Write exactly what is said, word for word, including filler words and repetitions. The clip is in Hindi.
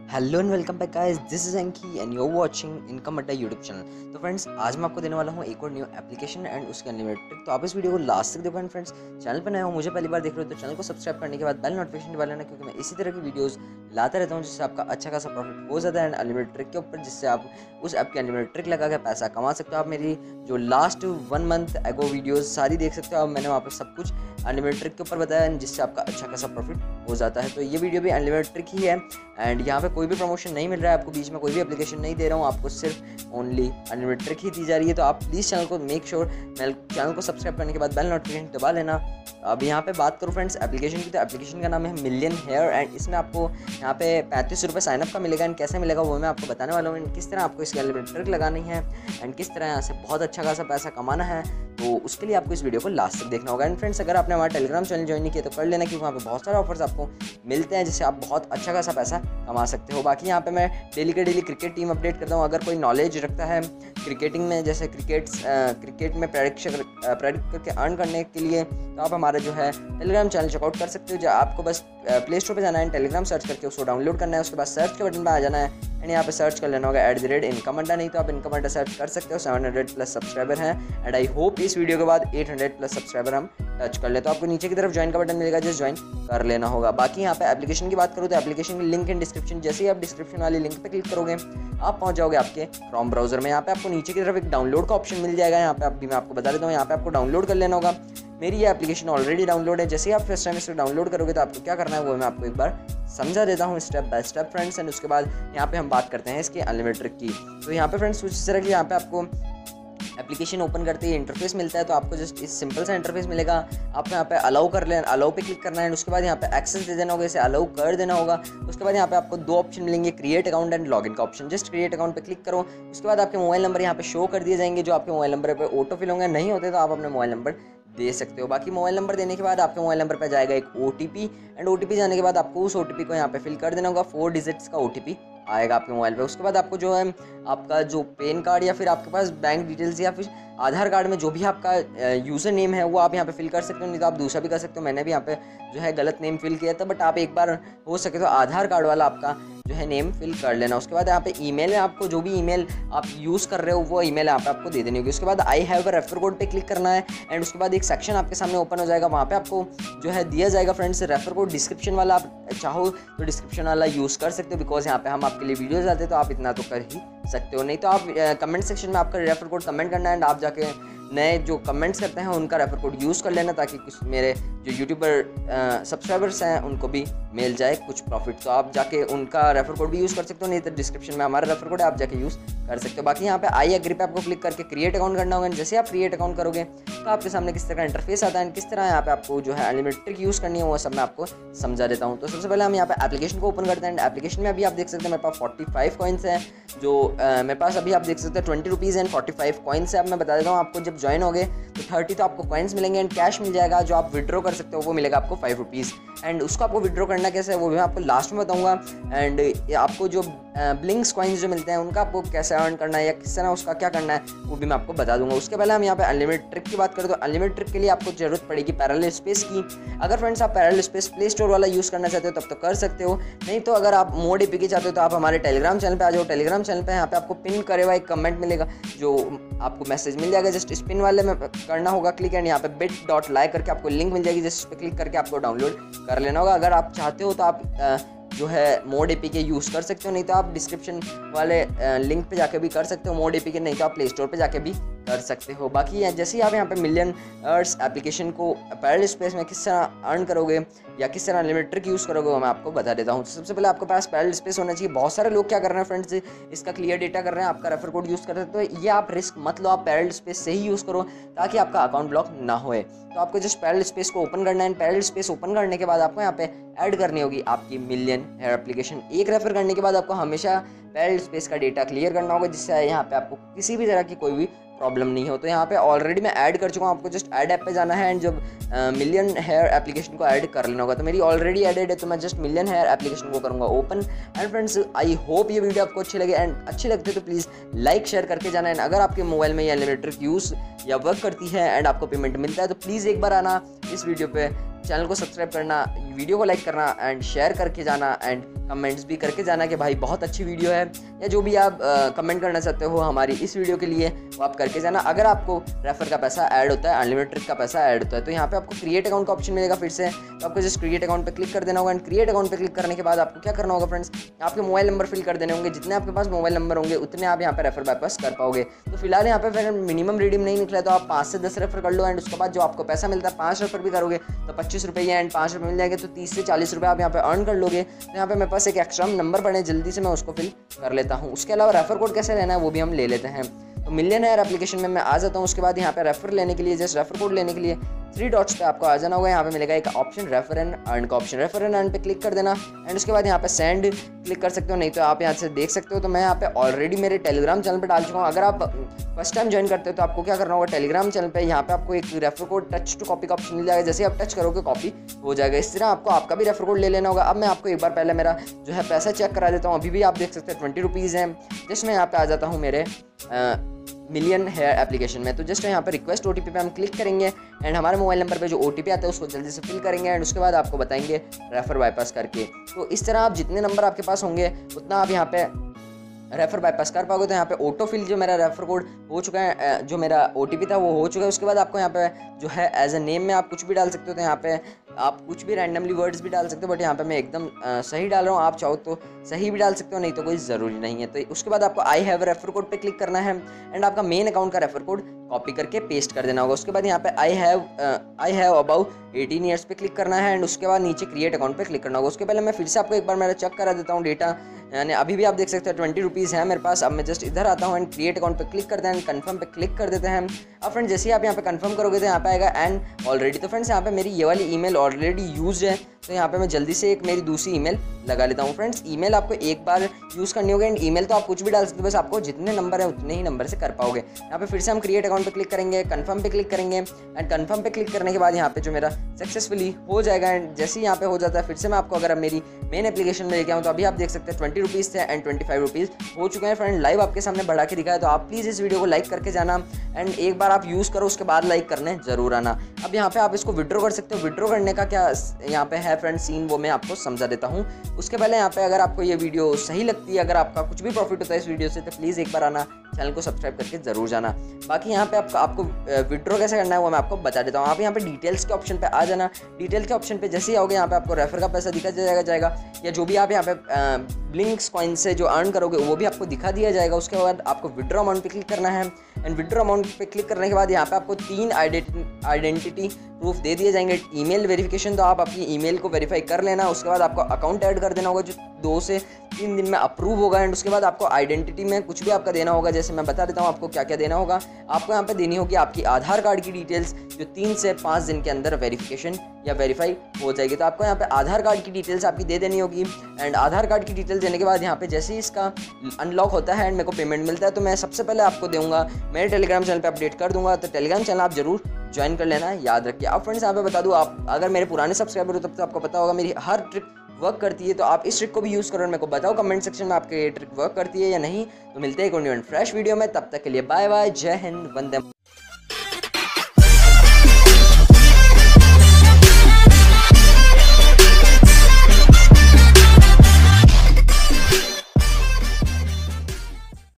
Hello and welcome back guys, this is Anki and you are watching income Adda YouTube channel. तो फ्रेंड्स, आज मैं आपको देने वाला हूँ एक और न्यू एप्लीकेशन एंड उसके अनलिमिटेड ट्रिक। तो आप इस वीडियो को लास्ट तक देखो। एंड फ्रेंड्स, चैनल पर नए हो, मुझे पहली बार देख रहे हो तो चैनल को सब्सक्राइब करने के बाद बेल नोटिफिकेशन दबा लेना, क्योंकि मैं इसी तरह की वीडियोस लाता रहता हूँ जिससे आपका अच्छा खासा प्रॉफिट हो जाता है एंड अनलिमिटेड ट्रिक के ऊपर, जिससे आप उस ऐप की अनलिमिटेड ट्रिक लगा के पैसा कमा सकते हो। आप मेरी जो last one month ago videos सारी देख सकते हो। अब मैंने वहाँ पर सब कुछ अनलिमिटेड ट्रिक के ऊपर बताया जिससे आपका अच्छा खासा प्रॉफिट हो जाता है। तो ये वीडियो भी अनलिमिटेड ट्रिक ही है एंड यहाँ पे कोई भी प्रमोशन नहीं मिल रहा है आपको, बीच में कोई भी एप्लीकेशन नहीं दे रहा हूँ आपको, सिर्फ ओनली अनलिमिटेड ट्रिक ही दी जा रही है। तो आप प्लीज़ चैनल को मेक श्योर चैनल को सब्सक्राइब करने के बाद बेल नोटिफिकेशन दबा लेना। अब यहाँ पे बात करूँ फ्रेंड्स एप्लीकेशन की, तो एप्लीकेशन का नाम है मिलियन हेयर एंड इसमें आपको यहाँ पे पैंतीस रुपये साइनअप का मिलेगा। एंड कैसे मिलेगा वो मैं आपको बताने वाला हूँ, किस तरह आपको इसकी अनलिमिटेड ट्रिक लगानी है एंड किस तरह यहाँ से बहुत अच्छा खासा पैसा कमाना है। तो उसके लिए आपको इस वीडियो को लास्ट तक देखना होगा। एंड फ्रेंड्स, अगर आपने हमारा टेलीग्राम चैनल ज्वाइन नहीं किया तो कर लेना, क्योंकि वहाँ पे बहुत सारे ऑफर्स आपको मिलते हैं जिससे आप बहुत अच्छा खासा पैसा कमा सकते हो। बाकी यहाँ पे मैं डेली के डेली क्रिकेट टीम अपडेट करता हूँ। अगर कोई नॉलेज रखता है क्रिकेटिंग में, जैसे क्रिकेट क्रिकेट में प्रेडिक्शन प्रेडिक्ट करके अर्न करने के लिए, तो आप हमारा जो है टेलीग्राम चैनल चेकआउट कर सकते हो। जो आपको बस प्ले स्टोर पर जाना है, टेलीग्राम सर्च करके उसको डाउनलोड करना है, उसके बाद सर्च के बटन पर आ जाना है एंड यहाँ पे सर्च कर लेना होगा एट द रेट इनकम अड्डा। नहीं तो आप इनकम अड्डा सर्च कर सकते हो। सेवन हंड्रेड प्लस सब्सक्राइबर हैं एंड आई होप इस वीडियो के बाद एट हंड्रेड प्लस सब्सक्राइबर हम टच कर ले। तो आपको नीचे की तरफ ज्वाइन का बटन मिलेगा, जस्ट ज्वाइन कर लेना होगा। बाकी यहाँ पे एप्लीकेशन की बात करूँ तो एप्लीकेशन की लिंक इन डिस्क्रिप्शन, जैसे ही आप डिस्क्रिप्शन वाली लिंक पे क्लिक करोगे आप पहुंच जाओगे आपके क्रोम ब्राउजर में। यहाँ पे आपको नीचे की तरफ एक डाउनलोड का ऑप्शन मिल जाएगा। यहाँ पे अभी मैं आपको बता देता हूँ, यहाँ पे आपको डाउनलोड कर लेना होगा। मेरी ये एप्लीकेशन ऑलरेडी डाउनलोड है। जैसे ही आप फर्स्ट टाइम इसे डाउनलोड करोगे तो आपको क्या करना है वो मैं आपको एक बार समझा देता हूँ step by step friends. And उसके बाद यहाँ पे हम बात करते हैं इसके अनलिमिटेड ट्रिक की। तो यहाँ पे फ्रेंड्स कुछ तरह की यहाँ पे आपको एप्लीकेशन ओपन करते ही इंटरफेस मिलता है। तो आपको जस्ट इस सिंपल सा इंटरफेस मिलेगा। आपको यहाँ पे अलाउ कर लेना, अलाउ पे क्लिक करना है। उसके बाद यहाँ पे एक्सेस दे देना होगा, इसे अलाउ कर देना होगा। उसके बाद यहाँ पे आपको दो ऑप्शन मिलेंगे, क्रिएट अकाउंट एंड लॉगिन का ऑप्शन। जस्ट क्रिएट अकाउंट पे क्लिक करो। उसके बाद आपके मोबाइल नंबर यहाँ पे शो कर दिए जाएंगे, जो आपके मोबाइल नंबर पे ऑटो फिल होंगे। नहीं होते तो आप अपने मोबाइल नंबर दे सकते हो। बाकी मोबाइल नंबर देने के बाद आपके मोबाइल नंबर पे जाएगा एक ओटीपी एंड ओटीपी जाने के बाद आपको उस ओटीपी को यहाँ पे फिल कर देना होगा। फोर डिजिट्स का ओटीपी आएगा आपके मोबाइल पे। उसके बाद आपको जो है आपका जो पैन कार्ड या फिर आपके पास बैंक डिटेल्स या फिर आधार कार्ड में जो भी आपका यूज़र नेम है वो आप यहाँ पे फिल कर सकते हो। नहीं तो आप दूसरा भी कर सकते हो। मैंने भी यहाँ पे जो है गलत नेम फिल किया था, बट आप एक बार हो सके तो आधार कार्ड वाला आपका जो है नेम फिल कर लेना। उसके बाद यहाँ पे ईमेल है, आपको जो भी ईमेल आप यूज़ कर रहे हो वो ईमेल यहाँ पे आपको दे देनी होगी। उसके बाद I have a refer code पे क्लिक करना है एंड उसके बाद एक सेक्शन आपके सामने ओपन हो जाएगा। वहाँ पे आपको जो है दिया जाएगा फ्रेंड्स रेफर कोड। डिस्क्रिप्शन वाला आप चाहो तो डिस्क्रिप्शन वाला यूज़ कर सकते हो, बिकॉज यहाँ पे हम आपके लिए वीडियोज़ आते हैं तो आप इतना तो कर ही सकते हो। नहीं तो आप कमेंट सेक्शन में आपका रेफर कोड कमेंट करना है एंड आप जाके नए जो कमेंट्स करते हैं उनका रेफर कोड यूज़ कर लेना, ताकि कुछ मेरे जो यूट्यूबर सब्सक्राइबर्स हैं उनको भी मिल जाए कुछ प्रॉफिट। तो आप जाके उनका रेफर कोड भी यूज़ कर सकते हो। नहीं तो डिस्क्रिप्शन में हमारा रेफर कोड है, आप जाके यूज़ कर सकते हो। बाकी यहाँ पे आई एग्री पे आपको क्लिक करके क्रिएट अकाउंट करना होगा। जैसे आप क्रिएट अकाउंट करोगे तो आपके सामने किस तरह का इंटरफेस आता है, किस तरह यहाँ पे आपको जो है अनलिमिटेड ट्रिक यूज़ करनी है वो सब मैं आपको समझा देता हूँ। तो सबसे पहले हम यहाँ पे एप्लीकेशन को ओपन करते हैं। एप्लीकेशन में अभी आप देख सकते हैं मेरे पास फोर्टी फाइव कॉइन्स हैं, जो आ, मेरे पास अभी आप देख सकते हैं twenty rupees and forty five coins है। अब मैं बता देता हूँ आपको, जब ज्वाइन हो गए तो थर्टी तो आपको कॉइन्स मिलेंगे एंड कैश मिल जाएगा। जो आप विड्रॉ कर सकते हो वो मिलेगा आपको फाइव रुपीज़ एंड उसको आपको विड्रॉ करना कैसे है वो भी मैं आपको लास्ट में बताऊंगा। एंड आपको जो ब्लिंक्स कॉइन्स जो मिलते हैं उनका आपको कैसे अर्न करना है या किस तरह उसका क्या करना है वो भी मैं आपको बता दूंगा। उसके पहले हम यहाँ पे अनलिमिटेड ट्रिक की बात करें तो अनलिमिटेड ट्रिक के लिए आपको जरूरत पड़ेगी पैरेलल स्पेस की। अगर फ्रेंड्स आप पैरेलल स्पेस प्ले स्टोर वाला यूज़ करना चाहते हो तब तो कर सकते हो। नहीं तो अगर आप मोड एपीके चाहते हो तो आप हमारे टेलीग्राम चैनल पर आ जाओ। टेलीग्राम चैनल पर यहाँ पे आपको पिन करे हुआ एक कमेंट मिलेगा, जो आपको मैसेज मिल जाएगा। जस्ट स्पिन वाले में करना होगा क्लिक एंड यहाँ पे बिट डॉट लाई करके आपको लिंक मिल जाएगी। जस्ट इस पर क्लिक करके आपको डाउनलोड कर लेना होगा। अगर आप चाहते हो तो आप आ, जो है मोड एपीके यूज़ कर सकते हो। नहीं तो आप डिस्क्रिप्शन वाले लिंक पे जाके भी कर सकते हो मोड एपीके। नहीं तो आप प्ले स्टोर पे जाके भी कर सकते हो। बाकी जैसे ही आप यहाँ पे मिलियन अर्स एप्लीकेशन को पैरेलल स्पेस में किस तरह अर्न करोगे या किस तरह अनलिमिटेड ट्रिक यूज़ करोगे वो मैं आपको बता देता हूँ। तो सबसे पहले आपके पास पैरेलल स्पेस होना चाहिए। बहुत सारे लोग क्या कर रहे हैं फ्रेंड्स, इसका क्लियर डेटा कर रहे हैं, आपका रेफर कोड यूज़ कर रहे हैं। तो ये आप रिस्क मत लो, आप पैरेलल स्पेस से ही यूज़ करो ताकि आपका अकाउंट ब्लॉक ना होए। तो आपको जस्ट पैरेलल स्पेस को ओपन करना है। पैरेलल स्पेस ओपन करने के बाद आपको यहाँ पे ऐड करनी होगी आपकी मिलियन हेयर एप्लीकेशन। एक रेफर करने के बाद आपको हमेशा पैरेलल स्पेस का डेटा क्लियर करना होगा, जिससे यहाँ पे आपको किसी भी तरह की कोई भी प्रॉब्लम नहीं हो। तो यहाँ पे ऑलरेडी मैं ऐड कर चुका हूँ। आपको जस्ट ऐड ऐप पे जाना है एंड जब मिलियन हेयर एप्लीकेशन को ऐड कर लेना होगा। तो मेरी ऑलरेडी एडेड है तो मैं जस्ट मिलियन हेयर एप्लीकेशन को करूँगा open. And friends, I hope ये वीडियो आपको अच्छी लगे एंड अच्छी लगती है तो प्लीज़ लाइक शेयर करके जाना। एंड अगर आपके मोबाइल में ये अनलिमिटेड यूज़ या वर्क करती है एंड आपको पेमेंट मिलता है तो प्लीज़ एक बार आना इस वीडियो पे चैनल को सब्सक्राइब करना, वीडियो को लाइक करना एंड शेयर करके जाना एंड कमेंट्स भी करके जाना कि भाई बहुत अच्छी वीडियो है, या जो भी आप कमेंट करना चाहते हो हमारी इस वीडियो के लिए वो आप करके जाना। अगर आपको रेफर का पैसा ऐड होता है, अनलिमिटेड ट्रिक का पैसा ऐड होता है, तो यहाँ पे आपको क्रिएट अकाउंट का ऑप्शन मिलेगा फिर से। तो आपको जस्ट क्रिएट अकाउंट पे क्लिक कर देना होगा एंड क्रिएट अकाउंट पे क्लिक करने के बाद आपको क्या करना होगा फ्रेंड्स, आपके मोबाइल नंबर फिल कर देने होंगे। जितने आपके पास मोबाइल नंबर होंगे उतने आप यहाँ पे रेफर बाईपास कर पाओगे। तो फिलहाल यहाँ पे फिर मिनिमम रिडीम नहीं निकला तो आप पाँच से दस रेफर कर लो एंड उसके बाद जो आपको पैसा मिलता है, पाँच रेफर भी करोगे तो पच्चीस रुपये एंड पाँच रुपये मिल जाएंगे, तो तीस से चालीस रुपये आप यहाँ पे अर्न कर लोगे। तो यहाँ पे मेरे पास एक एक्स्ट्रा नंबर पड़े, जल्दी से मैं उसको फिल कर लेता हूँ। उसके अलावा रेफर कोड कैसे लेना है वो भी हम ले लेते हैं। तो मिलियनेयर एप्लीकेशन में मैं आ जाता हूँ। उसके बाद यहाँ पे रेफर लेने के लिए, जस्ट रेफर कोड लेने के लिए थ्री डॉट्स पे आपको आ जाना होगा। यहाँ पे मिलेगा एक ऑप्शन रेफर एंड अर्न का ऑप्शन, रेफर एंड अर्न पे क्लिक कर देना एंड उसके बाद यहाँ पे सेंड क्लिक कर सकते हो, नहीं तो आप यहाँ से देख सकते हो। तो मैं यहाँ पे ऑलरेडी मेरे टेलीग्राम चैनल पे डाल चुका हूँ। अगर आप फर्स्ट टाइम ज्वाइन करते हो तो आपको क्या करना होगा, टेलीग्राम चैनल पे यहाँ पे आपको एक refer code touch to copy का ऑप्शन मिल जाएगा। जैसे आप टच करोगे कॉपी हो जाएगा। इस तरह आपको आपका भी रेफर कोड ले लेना होगा। अब मैं आपको एक बार पहले मेरा जो है पैसा चेक करा देता हूँ। अभी भी आप देख सकते हैं ट्वेंटी रुपीज़ है। जस्ट मैं यहाँ पे आ जाता हूँ मेरे मिलियन हेयर एप्लीकेशन में। तो जस्ट यहाँ पे रिक्वेस्ट ओटीपी पे हम क्लिक करेंगे एंड हमारे मोबाइल नंबर पे जो ओटीपी आता है उसको जल्दी से फिल करेंगे एंड उसके बाद आपको बताएंगे रेफर बाईपास करके। तो इस तरह आप जितने नंबर आपके पास होंगे उतना आप यहाँ पे रेफर बाईपास कर पाओगे। तो यहाँ पे ऑटो फिल जो मेरा रेफर कोड हो चुका है, जो मेरा ओटीपी था वो हो चुका है। उसके बाद आपको यहाँ पे जो है एज अ नेम में आप कुछ भी डाल सकते हो। तो यहाँ पे आप कुछ भी रैंडमली वर्ड्स भी डाल सकते हो, बट यहाँ पे मैं एकदम आ, सही डाल रहा हूँ। आप चाहो तो सही भी डाल सकते हो, नहीं तो कोई ज़रूरी नहीं है। तो उसके बाद आपको आई हैव रेफर कोड पे क्लिक करना है एंड आपका मेन अकाउंट का रेफर कोड कॉपी करके पेस्ट कर देना होगा। उसके बाद यहाँ पे I have I have about eighteen years पे क्लिक करना है एंड उसके बाद नीचे क्रिएट अकाउंट पे क्लिक करना होगा। उसके पहले मैं फिर से आपको एक बार मेरा चेक करा देता हूँ डेटा, यानी अभी भी आप देख सकते हैं ट्वेंटी रुपीज़ है मेरे पास। अब मैं जस्ट इधर आता हूँ एंड क्रिएट अकाउंट पे क्लिक करते हैं एंड कन्फर्म पे क्लिक कर देते हैं। अब फ्रेंड जैसे ही आप यहाँ पे कन्फर्म करोगे तो यहाँ पे आएगा एंड ऑलरेडी। तो फ्रेंड्स यहाँ पे मेरी ये वाली ईमेल ऑलरेडी यूज है, तो यहाँ पे मैं जल्दी से एक मेरी दूसरी ईमेल लगा लेता हूँ। फ्रेंड्स ईमेल आपको एक बार यूज़ करनी होगी एंड ईमेल तो आप कुछ भी डाल सकते हो, बस आपको जितने नंबर है उतने ही नंबर से कर पाओगे। यहाँ पे फिर से हम क्रिएट अकाउंट पे क्लिक करेंगे, कन्फर्म पे क्लिक करेंगे एंड कन्फर्म पे क्लिक करने के बाद यहाँ पे जो मेरा सक्सेसफुली हो जाएगा एंड जैसे ही यहाँ पे हो जाता है फिर से मैं आपको अगर मेरी मेन एप्लीकेशन में लेके आऊँ तो अभी आप देख सकते हैं ट्वेंटी रुपीज़ थे एंड ट्वेंटी फाइव रुपीज़ हो चुके हैं। फ्रेंड लाइव आपके सामने बढ़ा के दिखाया, तो आप प्लीज़ इस वीडियो को लाइक करके जाना एंड एक बार आप यूज़ करो, उसके बाद लाइक करने जरूर आना। अब यहाँ पे आप इसको विड्रॉ कर सकते हो। विड्रॉ करने का क्या यहाँ पे है फ्रेंड सीन, वो मैं आपको समझा देता हूँ। उसके पहले यहाँ पे अगर आपको ये वीडियो सही लगती है, अगर आपका कुछ भी प्रॉफिट होता है इस वीडियो से, तो प्लीज़ एक बार आना, चैनल को सब्सक्राइब करके जरूर जाना। बाकी यहाँ पे आपको आपको विड्रॉ कैसे करना है वो मैं आपको बता देता हूँ। आप यहाँ पे डिटेल्स के ऑप्शन पे आ जाना। डिटेल के ऑप्शन पे जैसे ही आओगे यहाँ पे आपको रेफर का पैसा दिखा जाएगा जाएगा या जो भी आप यहाँ पे ब्लिंक्स कॉइन से जो अर्न करोगे वो भी आपको दिखा दिया जाएगा। उसके बाद आपको विड्रॉ अमाउंट पे क्लिक करना है एंड विड्रॉ अमाउंट पे क्लिक करने के बाद यहाँ पे आपको तीन आइडेंटिटी प्रूफ दे दिए जाएंगे। ईमेल वेरिफिकेशन, तो आप अपनी ईमेल को वेरीफाई कर लेना। उसके बाद आपको अकाउंट ऐड कर देना होगा जो दो से तीन दिन में अप्रूव होगा एंड उसके बाद आपको आइडेंटिटी में कुछ भी आपका देना होगा। जैसे मैं बता देता हूँ आपको क्या क्या देना होगा। आपको यहाँ पे देनी होगी आपकी आधार कार्ड की डिटेल्स जो तीन से पाँच दिन के अंदर वेरिफिकेशन या वेरीफाई हो जाएगी। तो आपको यहाँ पे आधार कार्ड की डिटेल्स आपकी दे देनी होगी एंड आधार कार्ड की डिटेल्स देने के बाद यहाँ पे जैसे ही इसका अनलॉक होता है एंड मेरे को पेमेंट मिलता है तो मैं सबसे पहले आपको दूंगा, मेरे टेलीग्राम चैनल पे अपडेट कर दूंगा। तो टेलीग्राम चैनल आप जरूर ज्वाइन कर लेना, याद रखिए। आप फ्रेंड्स यहाँ पे बता दूँ, आप अगर मेरे पुराने सब्सक्राइबर हो तब तो आपको पता होगा मेरी हर ट्रिक वर्क करती है। तो आप इस ट्रिक को भी यूज़ करो और मेरे को बताओ कमेंट सेक्शन में आपके ये ट्रिक वर्क करती है या नहीं। तो मिलते हैं एक और न्यू एंड फ्रेश वीडियो में, तब तक के लिए बाय बाय, जय हिंद, वंदे।